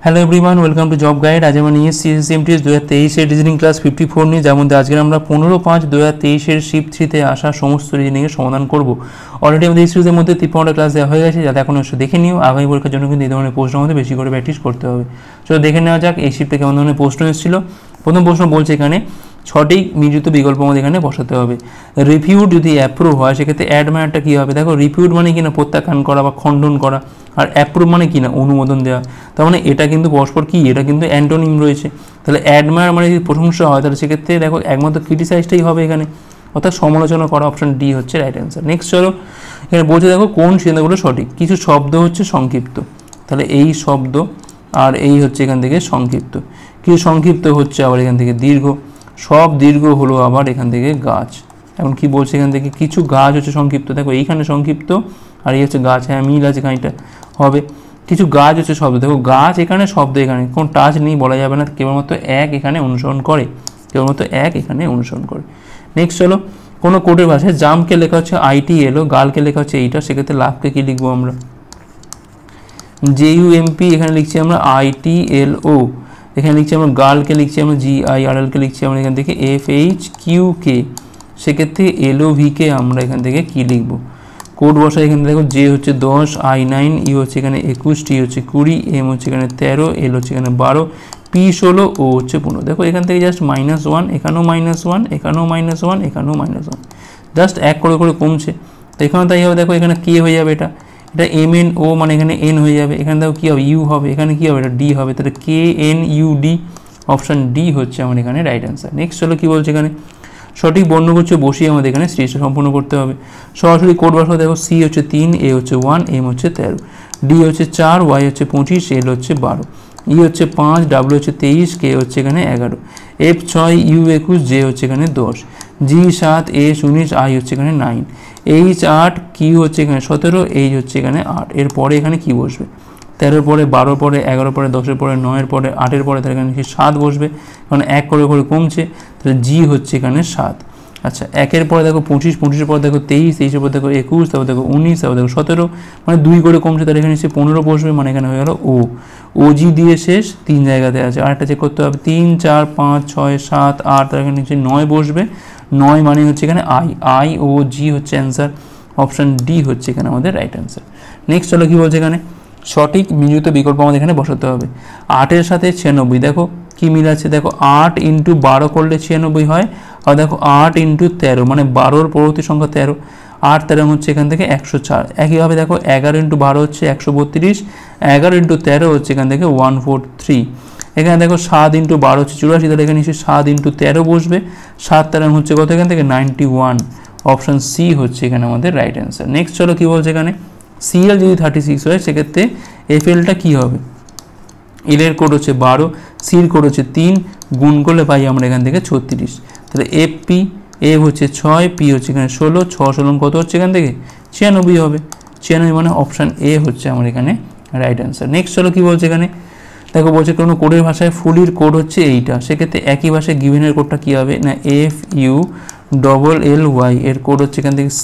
Hello everyone, welcome to job guide. আজ আমরা নিয়ে এসেছি এসএসসি 2023 রিজনিং ক্লাস 54 নিয়ে, যার মধ্যে আজকে আমরা 15/5/2023 শিফট 3-তে আসা সমস্ত রিজনিংয়ের সমাধান করব। অলরেডি আমাদের এই সিরিজের মধ্যে 53টা ক্লাস দেওয়া হয়ে গেছে, যাতে এখন অবশ্যই দেখে নিও। আগামী পরীক্ষার জন্য কিন্তু এই ধরনের প্রশ্নের মধ্যে বেশি করে প্র্যাকটিস করতে হবে। চলো দেখে নেওয়া যাক এই শিফটে কেমন ধরনের প্রশ্ন এসেছিল। প্রথম প্রশ্ন বলছে এখানে 6টি মিলিত বিকল্প আমাদের এখানে বসাতে হবে। রিফিউট যদি অ্যাপ্রুভ হয় সেক্ষেত্রে অ্যাডমায়ারটা কী হবে? দেখো, রিফিউট মানে কিনা প্রত্যাখ্যান করা বা খণ্ডন করা, আর অ্যাপ্রুভ মানে কিনা অনুমোদন দেওয়া। তার মানে এটা কিন্তু পরস্পর কি, এটা কিন্তু অ্যান্টোনিম রয়েছে। তাহলে অ্যাডমায়ার মানে যদি প্রশংসা হয়, তাহলে সেক্ষেত্রে দেখো একমাত্র ক্রিটিসাইজটাই হবে এখানে, অর্থাৎ সমালোচনা করা। অপশন ডি হচ্ছে রাইট অ্যান্সার। নেক্সট চলো, এখানে বলছে দেখো কোন সিদ্ধান্তগুলো সঠিক। কিছু শব্দ হচ্ছে সংক্ষিপ্ত, তাহলে এই শব্দ আর এই হচ্ছে এখান থেকে সংক্ষিপ্ত। কিছু সংক্ষিপ্ত হচ্ছে আবার এখান থেকে দীর্ঘ, সব দীর্ঘ হলো আবার এখান থেকে গাছ। এখন কি বলছে এখান থেকে, কিছু গাছ হচ্ছে সংক্ষিপ্ত, দেখো এইখানে সংক্ষিপ্ত আর এই হচ্ছে গাছ। হ্যাঁ, মিল আছে খানিকটা, হবে। কিছু গাছ হচ্ছে শব্দ, দেখো গাছ এখানে, শব্দ এখানে, কোন টাচ নেই বলা যাবে না, কেবলমাত্র এক এখানে অনুসরণ করে, কেবলমাত্র এক এখানে অনুসরণ করে। নেক্সট চলো, কোনো কোডের ভাষায় জামকে লেখা হচ্ছে ITLO, গালকে লেখা হচ্ছে এইটা, সেক্ষেত্রে লাভকে কি লিখবো আমরা? JUMP, এখানে লিখছি আমরা ITLO, এখানে লিখছি আমরা গার্লকে লিখছি আমরা GIRLকে লিখছি আমরা এখান থেকে FHQK, সেক্ষেত্রে LOVকে আমরা এখান থেকে কি লিখবো? কোড বসায় এখানে দেখো, J হচ্ছে 10, I9, E হচ্ছে এখানে 21, T হচ্ছে 20, M হচ্ছে এখানে 13, L হচ্ছে এখানে 12, P 16, O হচ্ছে 15। দেখো এখান থেকে জাস্ট -1, এখানেও -1, এখানেও -1, এখানেও -1, জাস্ট এক করে করে কমছে। তো এখানে তাই হবে, দেখো এখানে কে হয়ে যাবে, এটা MNO মানে এখানে N হয়ে যাবে, এখানে দেখো কী হবে, U হবে, এখানে কী হবে, এটা D হবে, তাহলে KNUD, অপশান ডি হচ্ছে আমার এখানে রাইট অ্যান্সার। নেক্সট চলো কি বলছে এখানে, সঠিক বর্ণগুচ্ছ বসিয়ে আমাদের এখানে সিরিজটা সম্পূর্ণ করতে হবে। সরাসরি কোড বসাবো, দেখো C হচ্ছে 3, A হচ্ছে 1, M হচ্ছে 13, D হচ্ছে 4, Y হচ্ছে 25, L হচ্ছে 12, E হচ্ছে 5, W হচ্ছে 23, K হচ্ছে এখানে 11, F 6, U 21, J হচ্ছে এখানে 10, G 7, A 19, I হচ্ছে এখানে 9, H 8, Q হচ্ছে এখানে 17, H হচ্ছে এখানে 8। এরপরে এখানে কি বসবে? 13 পরে, 12 পরে, 11 পরে, 10 পরে, 9 পরে, 8 পরে, তাহলে এখানে 7 বসবে, কারণ এক করে করে কমছে, তাহলে G হচ্ছে এখানে 7। আচ্ছা, একের পরে দেখো 25, 25-এর পরে দেখো 23, 23-এর পরে দেখো 21, তারপর দেখো 19, তারপর দেখো 17, মানে 2 করে কমছে, তাহলে এখানে এসে 15 বসবে, মানে এখানে হয়ে গেল O। OG দিয়ে শেষ, 3 জায়গাতে আছে। আরেকটা চেক করতে হবে, 3, 4, 5, 6, 7, 8, তাহলে এখানে নিচে 9 বসবে। 9 মানে হচ্ছে এখানে IOG হচ্ছে অ্যান্সার, অপশান ডি হচ্ছে এখানে আমাদের রাইট অ্যান্সার। নেক্সট চলো কি বলছে এখানে, সঠিক মিলিত বিকল্প আমাদের এখানে বসাতে হবে। 8-এর সাথে 96, দেখো কি মিল আছে, দেখো 8 × 12 করলে 96 হয়, আর দেখো 8 × 13 মানে 12-র পরবর্তী সংখ্যা 13, 8 13 হচ্ছে এখান থেকে 104। একইভাবে দেখো 11 × 12 হচ্ছে 132, 11 × 13 হচ্ছে এখান থেকে 143। এখানে দেখো 7 × 12 হচ্ছে 84, তাহলে এখানে নিশ্চয়ই 7 × 13 বসবে, 7 13 হচ্ছে কত এখান থেকে 91, অপশান সি হচ্ছে এখানে আমাদের রাইট অ্যান্সার। নেক্সট চলো কি বলছে এখানে, CL যদি 36 হয় সেক্ষেত্রে FLটা কী হবে? L এর কোড হচ্ছে 12, C এর কোড হচ্ছে 3, গুণ করলে পাই আমরা এখান থেকে 36, তাহলে FP, F হচ্ছে 6, P হচ্ছে এখানে 16, 6 16 কত হচ্ছে এখান থেকে 96 হবে, 96 মানে অপশান A হচ্ছে আমার এখানে রাইট অ্যান্সার। নেক্সট চলো কী বলছে এখানে, দেখো বলছে কোনো কোডের ভাষায় ফুলির কোড হচ্ছে এইটা, সেক্ষেত্রে একই ভাষায় গিভেনের কোডটা কী হবে না, FULLY, এর কোড হচ্ছে এখান থেকে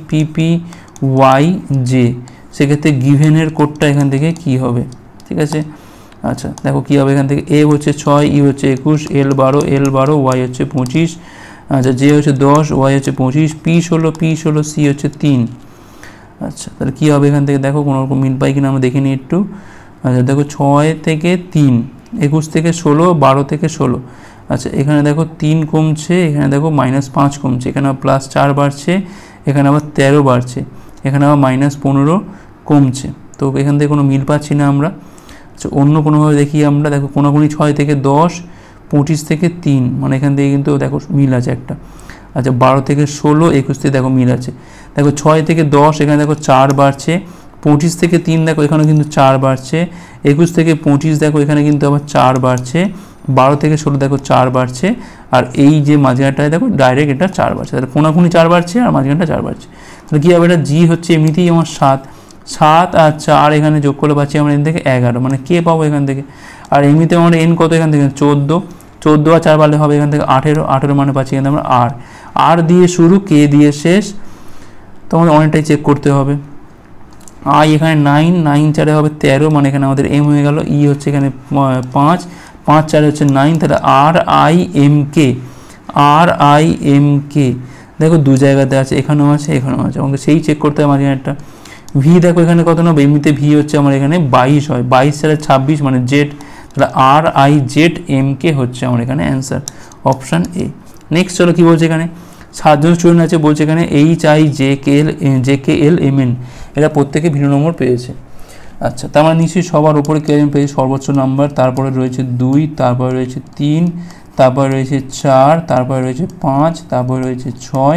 CPPYJ, সেক্ষেত্রে গিভেনের কোডটা এখান থেকে কি হবে? ঠিক আছে, আচ্ছা দেখো কী হবে এখান থেকে, A হচ্ছে 6, E হচ্ছে 21, L 12, Y হচ্ছে 25, আচ্ছা J হচ্ছে 10, Y হচ্ছে 25, P 16, C হচ্ছে 3। আচ্ছা তাহলে কী হবে এখান থেকে, দেখো কোনো রকম মিল পাই কিনা আমরা দেখে নিই একটু। আচ্ছা দেখো 6 থেকে 3, 21 থেকে 16, 12 থেকে 16, আচ্ছা এখানে দেখো 3 কমছে, এখানে দেখো -5 কমছে, এখানে আবার +4 বাড়ছে, এখানে আবার 13 বাড়ছে, এখানে আবার -15 কমছে। তো এখান থেকে কোনো মিল পাচ্ছি না আমরা। আচ্ছা অন্য কোনোভাবে দেখি আমরা, দেখো কোনাকুনি 6 থেকে 10, 25 থেকে 3, মানে এখান থেকে কিন্তু দেখো মিল আছে একটা। আচ্ছা 12 থেকে 16, 21 থেকে দেখো মিল আছে, দেখো 6 থেকে 10 এখানে দেখো 4 বাড়ছে, 25 থেকে 3 দেখো এখানে কিন্তু 4 বাড়ছে, 21 থেকে 25 দেখো এখানে কিন্তু আবার 4 বাড়ছে, 12 থেকে 16 দেখো 4 বাড়ছে, আর এই যে মাঝখানটায় দেখো ডাইরেক্ট এটা 4 বাড়ছে, তাহলে কোনাকুনি 4 বাড়ছে আর মাঝখানটা 4 বাড়ছে। তাহলে কী হবে, এটা জি হচ্ছে এমনিতেই আমার 7, 7 আর 4 এখানে যোগ করলে পাচ্ছি আমরা এখান থেকে 11, মানে কে পাবো এখান থেকে। আর এমনিতে আমার এন কত এখান থেকে 14, 14 আর 4 বাড়লে হবে এখান থেকে 18, 18 মানে পাচ্ছি এখান থেকে আমরা আর দিয়ে শুরু, কে দিয়ে শেষ, তো আমাদের অনেকটাই চেক করতে হবে। আই এখানে 9, 9 4 হবে 13, মানে এখানে আমাদের এম হয়ে গেল। ই হচ্ছে এখানে 5, 5 4 হচ্ছে 9, তাহলে আর I M K, R I M K দেখো দু জায়গাতে আছে, এখানেও আছে এখানেও আছে, আমাকে সেই চেক করতে হবে মাঝখানে একটা। ভি দেখো এখানে কত নেবো, এমনিতে ভি হচ্ছে আমার এখানে 22 হয়, 22 4 26 মানে জেড, তাহলে আর আই জেড এম কে হচ্ছে আমার এখানে অ্যান্সার, অপশান এ। নেক্সট চলো কী বলছে এখানে, 7জন স্টুডেন্ট আছে, বলছে এখানে H I J K L M N, এরা প্রত্যেকে ভিন্ন নম্বর পেয়েছে। আচ্ছা, তার মানে নিশ্চয়ই সবার উপরে কে পেয়েছে সর্বোচ্চ নাম্বার, তারপরে রয়েছে 2, তারপরে রয়েছে 3, তারপরে রয়েছে 4, তারপরে রয়েছে 5, তারপরে রয়েছে 6,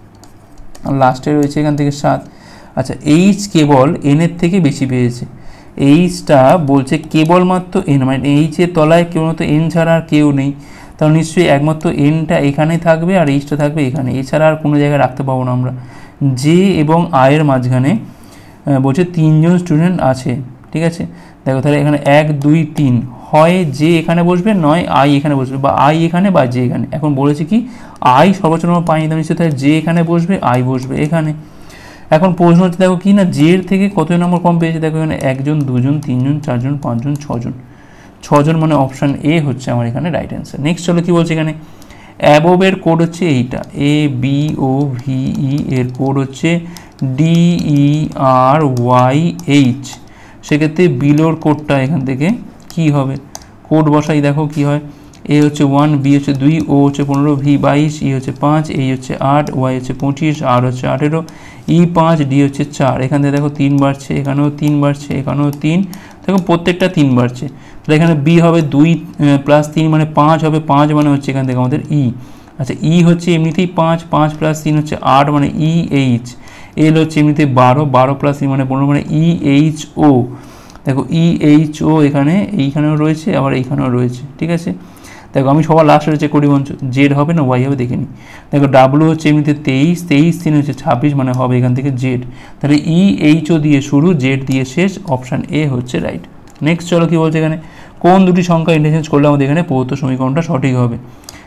আর লাস্টে রয়েছে এখান থেকে 7। আচ্ছা, এইচ কেবল এনের থেকে বেশি পেয়েছে, এইচটা বলছে কেবলমাত্র এন, মানে এইচের তলায় কেবলমাত্র এন ছাড়া আর কেউ নেই, তাহলে নিশ্চয়ই একমাত্র এনটা এখানেই থাকবে আর এইচটা থাকবে এখানে, এছাড়া আর কোনো জায়গায় রাখতে পাবো না আমরা। জে এবং আয়ের মাঝখানে বলছে 3 জন স্টুডেন্ট আছে, ঠিক আছে। দেখো তাহলে এখানে 1 2 3, হয় যে এখানে বসবে, নয় আই এখানে বসবে, বা আই এখানে বা জে এখানে। এখন বলেছে কি আই সর্বোচ্চ নম্বর পাইনি, তাহলে নিশ্চয়ই তাহলে জে এখানে বসবে, আই বসবে এখানে। এখন প্রশ্ন হচ্ছে দেখো কি না, জে এর থেকে কত নম্বর কম পেয়েছে, দেখো এখানে 1 জন 2 জন 3 জন 4 জন 5 জন 6 জন, 6 জন, মানে অপশান এ হচ্ছে আমার এখানে রাইট অ্যান্সার। নেক্সট চলো কি বলছে এখানে, অ্যাবোভের কোড হচ্ছে এইটা, A B O V E, এর কোড হচ্ছে D E R Y H, সেক্ষেত্রে বিলোর কোডটা এখান থেকে কি হবে, কোড বসাই দেখো কি হয়, এ হচ্ছে 1, বি হচ্ছে 2, ও হচ্ছে 15, ভি 22, ই হচ্ছে 5, এই হচ্ছে 8, ওয়াই হচ্ছে 25, আর হচ্ছে 18, ই 5, ডি হচ্ছে 4, এখান থেকে দেখো 3 বাড়ছে, এখানেও 3 বাড়ছে, এখানেও 3, দেখো প্রত্যেকটা 3 বাড়ছে, তাহলে এখানে বি হবে 2 + 3 মানে 5 হবে, 5 মানে হচ্ছে এখান থেকে আমাদের ই। আচ্ছা, ই হচ্ছে এমনিতেই 5, 5 + 3 হচ্ছে 8 মানে ই এইচ, এল হচ্ছে এমনিতে 12, 12 + 3 মানে 15 মানে ই এইচ ও, দেখো ই এইচ ও এখানে এইখানেও রয়েছে আবার এইখানেও রয়েছে, ঠিক আছে। দেখো আমি সবার লাস্টে রয়েছে করি বঞ্চ, জেড হবে না ওয়াই হবে দেখে নিই। দেখো ডাব্লু হচ্ছে এমনিতে 23, 23 3 হচ্ছে 26 মানে হবে এখান থেকে জেড, তাহলে ই এইচ ও দিয়ে শুরু, জেড দিয়ে শেষ, অপশান এ হচ্ছে রাইট। নেক্সট চলো কি বলছে এখানে, কোন দুটি সংখ্যা ইন্টারচেঞ্জ করলে আমাদের এখানে প্রদত্ত সমীকরণটা সঠিক হবে।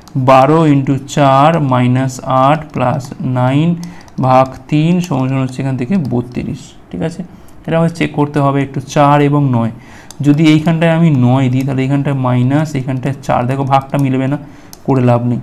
12 × 4 - 8 + 9 ভাগ 3 সমান হচ্ছে এখান থেকে 32, ঠিক আছে। এটা আমাদের চেক করতে হবে একটু, 4 এবং 9, যদি এইখানটায় আমি 9 দিই তাহলে এইখানটায় মাইনাস, এইখানটায় 4, দেখো ভাগটা মিলবে না, করে লাভ নেই।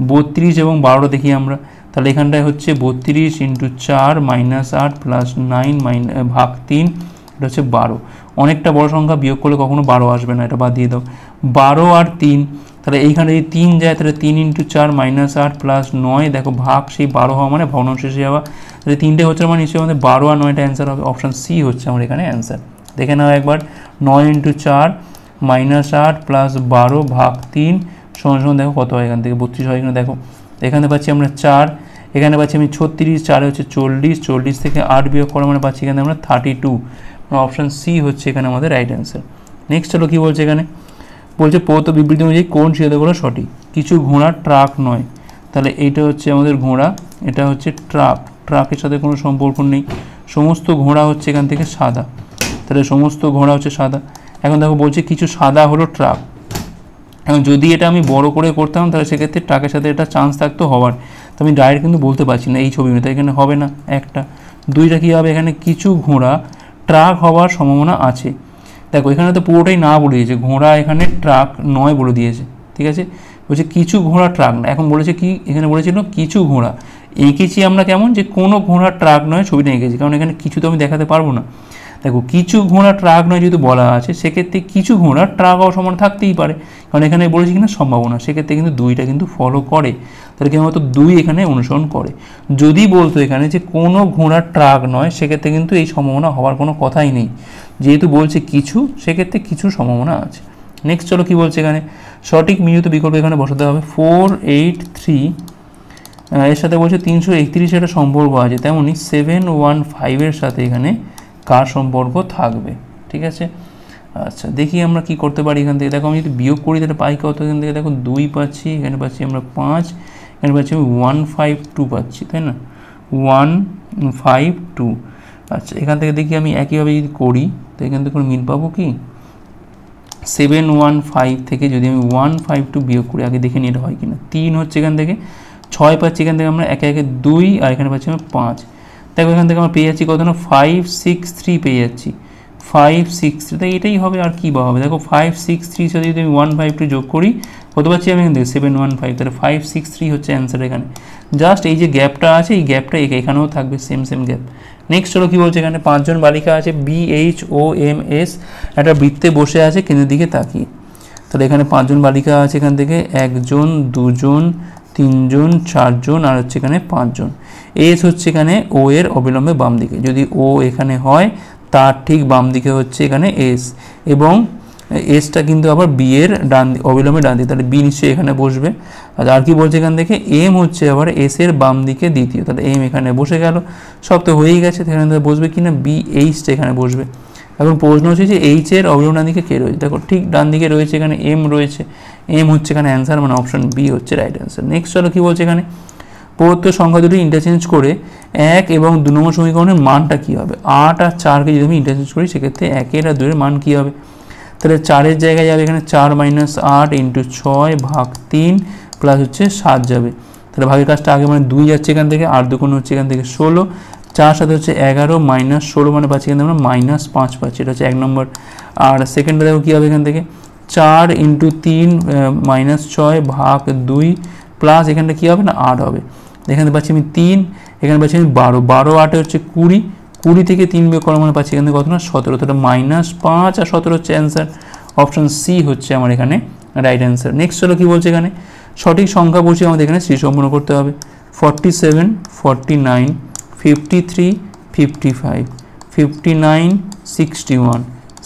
32 এবং 12 দেখি আমরা, তাহলে এখানটায় হচ্ছে 32 × 4 - 8 + 9 ভাগ 3, এটা হচ্ছে 12। অনেকটা বড় সংখ্যা বিয়োগ করলে কখনো 12 আসবে না, এটা বাদ দিয়ে দাও। 12 আর 3, তাহলে এইখানে যদি 3 যায় তাহলে 3 × 4 - 8 + 9, দেখো ভাগ সেই 12 হওয়া মানে ভগ্নাংশে যাওয়া, তাহলে 3টে হচ্ছে মানে নিশ্চয়ই আমাদের 12 আর 9টা অ্যান্সার হবে, অপশান সি হচ্ছে আমার এখানে অ্যান্সার। দেখে নাও একবার, 9 × 4 - 8 + 12 ভাগ 3 সমান দেখো কত হয়, এখান থেকে 32 হয় কিনা দেখো, এখানে পাচ্ছি আমরা 4, এখানে পাচ্ছি আমি 36, 4 হচ্ছে 40, 40 থেকে 8 বিয়োগ করা মানে পাচ্ছি এখানে আমরা 32, অপশান সি হচ্ছে এখানে আমাদের রাইট অ্যান্সার। নেক্সট চলো কী বলছে এখানে, বলছে প্রদত্ত বিবৃতি অনুযায়ী কোন সিদ্ধান্তগুলো সঠিক। কিছু ঘোড়া ট্রাক নয়, তাহলে এইটা হচ্ছে আমাদের ঘোড়া, এটা হচ্ছে ট্রাক, ট্রাকের সাথে কোনো সম্পর্ক নেই। সমস্ত ঘোড়া হচ্ছে এখান থেকে সাদা, তাহলে সমস্ত ঘোড়া হচ্ছে সাদা। এখন দেখো বলছে কিছু সাদা হলো ট্রাক, এখন যদি এটা আমি বড় করে করতাম তাহলে সেক্ষেত্রে ট্রাকের সাথে এটা চান্স থাকতো হওয়ার, তো আমি ডাইরেক্ট কিন্তু বলতে পারছি না এই ছবি মতো, এখানে হবে না একটা। 2টা কী হবে, এখানে কিছু ঘোড়া ট্রাক হওয়ার সম্ভাবনা আছে, দেখো এখানে তো পুরোটাই না বলে দিয়েছে, ঘোড়া এখানে ট্রাক নয় বলে দিয়েছে, ঠিক আছে। বলছে কিছু ঘোড়া ট্রাক না, এখন বলেছে কি, এখানে বলেছিল কিছু ঘোড়া, এঁকেছি আমরা কেমন যে কোনো ঘোড়া ট্রাক নয় ছবিটা এঁকেছি, কারণ এখানে কিছু তো আমি দেখাতে পারবো না। দেখো কিছু ঘোড়া ট্রাক নয় যেহেতু বলা আছে, সেক্ষেত্রে কিছু ঘোড়া ট্রাক হওয়ার সম্ভাবনা থাকতেই পারে, কারণ এখানে বলেছি কিনা সম্ভাবনা, সেক্ষেত্রে কিন্তু 2টা কিন্তু ফলো করে, তাহলে কেবলমাত্র 2 এখানে অনুসরণ করে। যদি বলতো এখানে যে কোনো ঘোড়া ট্রাক নয়, সেক্ষেত্রে কিন্তু এই সম্ভাবনা হওয়ার কোনো কথাই নেই, যেহেতু বলছে কিছু, সেক্ষেত্রে কিছু সম্ভাবনা আছে। নেক্সট চলো কী বলছে এখানে, সঠিক মিলিত বিকল্প এখানে বসাতে হবে। 483 এর সাথে বলছে 331 একটা সম্পর্ক আছে, তেমনই 715 এর সাথে এখানে কার সম্পর্ক থাকবে, ঠিক আছে। আচ্ছা দেখি আমরা কি করতে পারি এখান থেকে, দেখো আমি যদি বিয়োগ করি তাহলে পাই কত, এখান থেকে দেখো 2 পাচ্ছি, এখানে পাচ্ছি আমরা 5, এখানে পাচ্ছি আমি 152 পাচ্ছি, তাই না, 152। আচ্ছা এখান থেকে দেখি আমি একইভাবে যদি করি তো এখান থেকে কোনো মিল পাবো কি, 715 থেকে যদি আমি 152 বিয়োগ করি, আগে দেখে নিয়ে এটা হয় কিনা। 3 হচ্ছে এখান থেকে, 6 পাচ্ছি এখান থেকে আমরা, একে একে 2, আর এখানে পাচ্ছি আমরা 5, দেখো এখান থেকে আমরা পেয়ে যাচ্ছি কত না 563 পেয়ে যাচ্ছি, 563, তাই এটাই হবে, আর কি বা হবে। দেখো 563 সাথে যদি আমি 152 যোগ করি কত পাচ্ছি আমি এখান থেকে 715, তাহলে 563 হচ্ছে অ্যান্সার এখানে। জাস্ট এই যে গ্যাপটা আছে এই গ্যাপটা এখানেও থাকবে, সেম গ্যাপ। নেক্সট চলো কী বলছে এখানে, 5 জন বালিকা আছে BHOMS একটা বৃত্তে বসে আছে কেন্দ্রের দিকে তাকিয়ে। তাহলে এখানে 5 জন বালিকা আছে, এখান থেকে 1 জন 2 জন 3 জন 4 জন আর হচ্ছে এখানে 5 জন। এস হচ্ছে এখানে ও এর অবিলম্বে বাম দিকে, যদি ও এখানে হয় তার ঠিক বাম দিকে হচ্ছে এখানে এস, এবং এসটা কিন্তু আবার বি এর ডান অবিলম্বে ডান দিকে, তাহলে বি নিশ্চয়ই এখানে বসবে। আর কি বলছে এখান থেকে, এম হচ্ছে আবার এস এর বাম দিকে দ্বিতীয়, তাহলে এম এখানে বসে গেল, সব তো হয়েই গেছে। এখানে বসবে কি না, বি এইচটা এখানে বসবে। এখন প্রশ্ন হচ্ছে যে এইচ এর অবিলম্ব ডান দিকে কে রয়েছে, দেখো ঠিক ডান দিকে রয়েছে এখানে এম রয়েছে, এম হচ্ছে এখানে অ্যান্সার, মানে অপশন বি হচ্ছে রাইট অ্যান্সার। নেক্সট চলো কি বলছে এখানে, প্রদত্ত সংখ্যা দুটি ইন্টারচেঞ্জ করে 1 এবং 2 নম্বর সমীকরণের মানটা কী হবে। 8 আর 4কে যদি আমি ইন্টারচেঞ্জ করি সেক্ষেত্রে 1 আর 2 এর মান কী হবে। তাহলে 4-এর জায়গায় যাবে এখানে 4 - 8 × 6 ভাগ 3 প্লাস হচ্ছে 7 যাবে, তাহলে ভাগের কাজটা আগে মানে 2 যাচ্ছে এখান থেকে, আর 2 হচ্ছে এখান থেকে 16, 4 সাথে হচ্ছে 11 - 16 মানে পাচ্ছি এখান থেকে আমরা -5 পাচ্ছি, এটা হচ্ছে 1 নম্বর। আর সেকেন্ডটা দেখো কী হবে এখান থেকে, 4 × 3 - 6 ভাগ 2 প্লাস এখানটা কী হবে না 8 হবে, এখানে পাচ্ছি আমি 3, এখানে পাচ্ছি আমি 12, 12 8 হচ্ছে 20, 20 থেকে 3 বিয়োগ করা মানে পাচ্ছি এখানে কত না 17, তাহলে -5 আর 17 হচ্ছে অ্যান্সার, অপশন সি হচ্ছে আমার এখানে রাইট অ্যান্সার। নেক্সট হলো কী বলছে এখানে, সঠিক সংখ্যা বসিয়ে আমাদের এখানে শ্রী সম্পন্ন করতে হবে। 47 49 53 55 59 61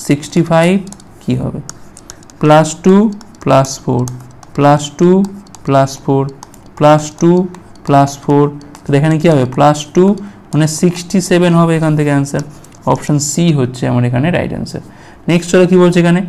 65 কী হবে, +2 +4 +2 +4 +2 +4, তো এখানে কী হবে +2 মানে 67 হবে এখান থেকে অ্যান্সার, অপশন সি হচ্ছে আমার এখানে রাইট অ্যান্সার। নেক্সট চলো কী বলছে এখানে,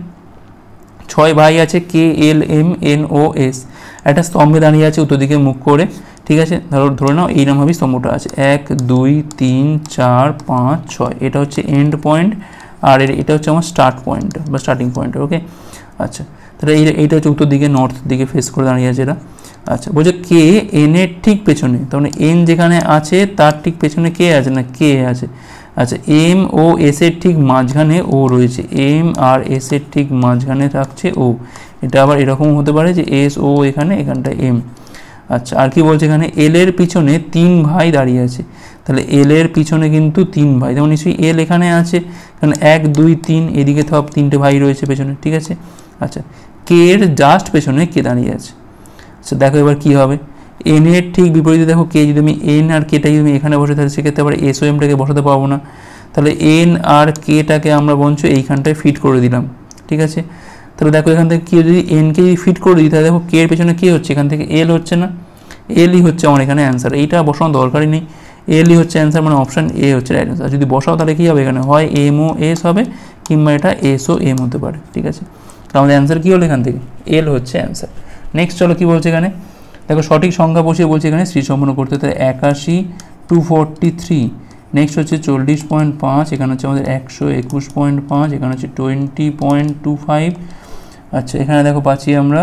6 ভাই আছে KLMNOS, একটা স্তম্ভে দাঁড়িয়ে আছে উত্তর দিকে মুখ করে, ঠিক আছে, ধরে নাও এই নামভাবেই স্তম্ভটা আছে, 1 2 3 4 5 6, এটা হচ্ছে এন্ড পয়েন্ট আর এটা হচ্ছে আমার স্টার্ট পয়েন্ট বা স্টার্টিং পয়েন্ট, ওকে। আচ্ছা, তাহলে এইটা হচ্ছে উত্তর দিকে নর্থ দিকে ফেস করে দাঁড়িয়ে আছে এরা। আচ্ছা, বলছে কে এন এর ঠিক পেছনে, তার মানে এন যেখানে আছে তার ঠিক পেছনে কে আছে না কে আছে। আচ্ছা, এম ও এস এর ঠিক মাঝখানে ও রয়েছে, এম আর এস এর ঠিক মাঝখানে থাকছে ও, এটা আবার এরকম হতে পারে যে এস ও এখানে, এখানটা এম। আচ্ছা, আর কি বলছে এখানে, এল এর পিছনে 3 ভাই দাঁড়িয়ে আছে, তাহলে এল এর পিছনে কিন্তু 3 ভাই, যেমন নিশ্চয়ই এল এখানে আছে, কারণ 1 2 3 এদিকে সব 3টে ভাই রয়েছে পেছনে, ঠিক আছে। আচ্ছা, কে এর জাস্ট পেছনে কে দাঁড়িয়ে আছে। আচ্ছা, দেখো এবার কী হবে, এন এর ঠিক বিপরীতে দেখো কে, যদি আমি এন আর কেটা যদি আমি এখানে বসে থাকি সেক্ষেত্রে আবার এস ও এমটাকে বসাতে পারবো না, তাহলে এন আর কেটাকে আমরা বঞ্চ এইখানটায় ফিট করে দিলাম, ঠিক আছে। তাহলে দেখো এখান থেকে কী, যদি এনকে যদি ফিট করে দিই তাহলে দেখো কে এর পেছনে কী হচ্ছে, এখান থেকে এল হচ্ছে না, এলই হচ্ছে আমার এখানে অ্যান্সার, এইটা বসানোর দরকারই নেই, এলই হচ্ছে অ্যান্সার, মানে অপশান এ হচ্ছে রাইট অ্যান্সার। যদি বসাও তাহলে কী হবে, এখানে হয় এম ও এস হবে কিংবা এটা এস ও এম হতে পারে, ঠিক আছে। তো আমাদের অ্যান্সার কী হলো এখান থেকে, এল হচ্ছে অ্যান্সার। নেক্সট চলো কী বলছে এখানে, দেখো সঠিক সংখ্যা বসিয়ে বলছে এখানে শ্রী সম্পন্ন করতে, তাহলে 81 243, নেক্সট হচ্ছে 40.5, এখানে হচ্ছে আমাদের 121.5, এখানে হচ্ছে 20.25, আচ্ছা এখানে দেখো পাচ্ছি আমরা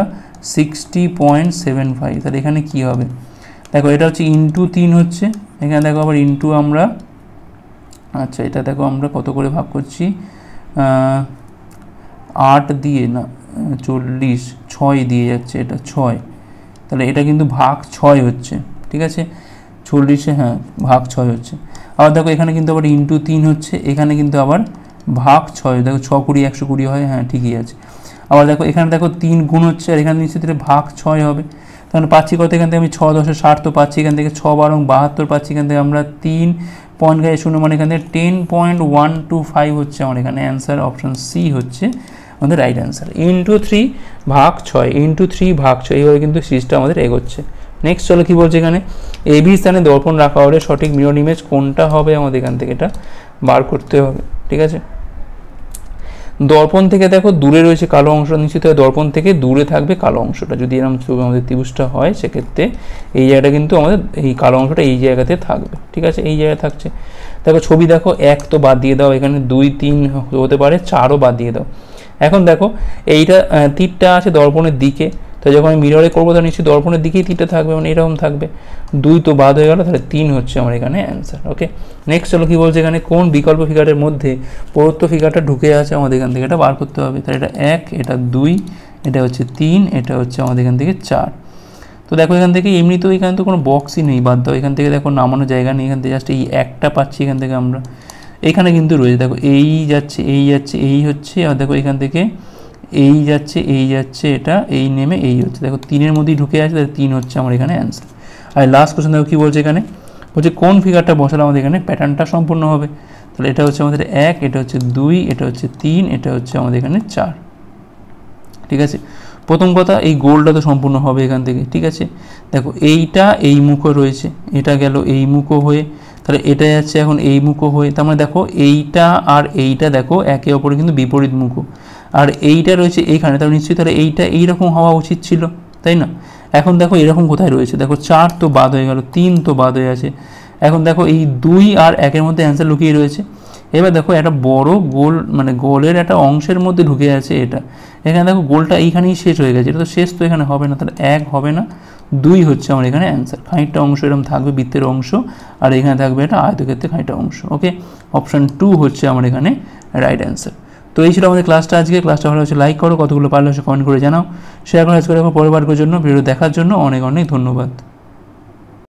60.75, তাহলে এখানে কী হবে, দেখো এটা হচ্ছে ইন্টু 3 হচ্ছে, এখানে দেখো আবার ইন্টু আমরা, আচ্ছা এটা দেখো আমরা কত করে ভাগ করছি, 8 দিয়ে না 40, 6 দিয়ে যাচ্ছে, এটা 6, তাহলে এটা কিন্তু ভাগ 6 হচ্ছে, ঠিক আছে, 40-এ হ্যাঁ ভাগ 6 হচ্ছে। আবার দেখো এখানে কিন্তু আবার ইন্টু 3 হচ্ছে, এখানে কিন্তু আবার ভাগ 6, দেখো 6 20 120 হয়, হ্যাঁ ঠিকই আছে। আবার দেখো এখানে দেখো 3 গুণ হচ্ছে আর এখানে নিশ্চিত ভাগ 6 হবে, তাহলে পাচ্ছি কত, এখান থেকে আমি 6 10 60 তো পাচ্ছি, এখান থেকে 6 12 72 পাচ্ছি, এখান থেকে আমরা 3 পয়েন্ট গায়ে শূন্য মানে এখান থেকে 10.125 হচ্ছে আমার এখানে অ্যান্সার, অপশান সি হচ্ছে আমাদের রাইট অ্যান্সার। ইন্টু 3 ভাগ 6, ইন্টু 3 ভাগ 6, এইভাবে কিন্তু সিরিজটা আমাদের এগোচ্ছে। নেক্সট চলো কী বলছে এখানে, এবি স্থানে দর্পণ রাখা হলে সঠিক মিরর ইমেজ কোনটা হবে, আমাদের এখান থেকে এটা বার করতে হবে, ঠিক আছে। দর্পণ থেকে দেখো দূরে রয়েছে কালো অংশ, নিশ্চিত হয় দর্পণ থেকে দূরে থাকবে কালো অংশটা, যদি এরকম আমাদের ত্রিভুজটা হয় সেক্ষেত্রে এই জায়গাটা কিন্তু আমাদের এই কালো অংশটা এই জায়গাতে থাকবে, ঠিক আছে, এই জায়গায় থাকছে। দেখো ছবি দেখো 1 তো বাদ দিয়ে দাও, এখানে 2 3 হতে পারে, 4ও বাদ দিয়ে দাও। এখন দেখো এইটা তীরটা আছে দর্পণের দিকে, তো যখন আমি মিররে করবো তাহলে নিশ্চয়ই দর্পণের দিকেই তীরটা থাকবে, মানে এরকম থাকবে। 2 তো বাদ হয়ে গেল, তাহলে 3 হচ্ছে আমার এখানে অ্যান্সার। ওকে, নেক্সট চলো কী বলছে এখানে, কোন বিকল্প ফিগারের মধ্যে প্রদত্ত ফিগারটা ঢুকে আছে আমাদের এখান থেকে এটা বার করতে হবে। তাহলে এটা 1, এটা 2, এটা হচ্ছে 3, এটা হচ্ছে আমাদের এখান থেকে 4। তো দেখো এখান থেকে এমনিতেও এখানে তো কোনো বক্সই নেই, বাদ দাও, এখান থেকে দেখো নামানোর জায়গা নেই, এখান থেকে জাস্ট এই একটা পাচ্ছি এখান থেকে আমরা। এখানে কিন্তু রয়েছে দেখো এই যাচ্ছে এই যাচ্ছে এই হচ্ছে, আর দেখো এখান থেকে এই যাচ্ছে এই যাচ্ছে, এটা এই নেমে এই হচ্ছে, দেখো 3-এর মধ্যেই ঢুকে আছে, তাহলে 3 হচ্ছে আমার এখানে অ্যান্সার। আর লাস্ট কোশ্চেন দেখো কী বলছে এখানে, বলছে কোন ফিগারটা বসালে আমাদের এখানে প্যাটার্নটা সম্পূর্ণ হবে। তাহলে এটা হচ্ছে আমাদের 1, এটা হচ্ছে 2, এটা হচ্ছে 3, এটা হচ্ছে আমাদের এখানে 4। ঠিক আছে, প্রথম কথা এই গোলটা তো সম্পূর্ণ হবে এখান থেকে। ঠিক আছে, দেখো এইটা এই মুখও রয়েছে, এটা গেল এই মুখও হয়ে, তাহলে এটা যাচ্ছে এখন এই মুখও হয়ে, তার মানে দেখো এইটা আর এইটা দেখো একে অপরে কিন্তু বিপরীত মুখও, আর এইটা রয়েছে এইখানে, তাহলে নিশ্চয়ই তাহলে এইটা এইরকম হওয়া উচিত ছিল, তাই না? এখন দেখো এরকম কোথায় রয়েছে, দেখো 4 তো বাদ হয়ে গেল, 3 তো বাদ হয়ে আছে, এখন দেখো এই 2 আর 1-এর মধ্যে অ্যান্সার লুকিয়ে রয়েছে। এবার দেখো একটা বড় গোল, মানে গোলের একটা অংশের মধ্যে ঢুকে আছে এটা, এখানে দেখো গোলটা এইখানেই শেষ হয়ে গেছে, এটা তো শেষ তো এখানে হবে না, তাহলে 1 হবে না, 2 হচ্ছে আমার এখানে অ্যান্সার। খানিকটা অংশ এরকম থাকবে বৃত্তের অংশ, আর এখানে থাকবে এটা আয়তক্ষেত্রে খানিকটা অংশ। ওকে, অপশান 2 হচ্ছে আমার এখানে রাইট অ্যান্সার। তো এই ছিল আমাদের ক্লাসটা আজকে। ক্লাসটা ভালো হচ্ছে লাইক করো, কতগুলো পারলে হচ্ছে কমেন্ট করে জানাও, শেয়ার করে আজকে পরের বারের জন্য ভিডিও দেখার জন্য অনেক অনেক ধন্যবাদ।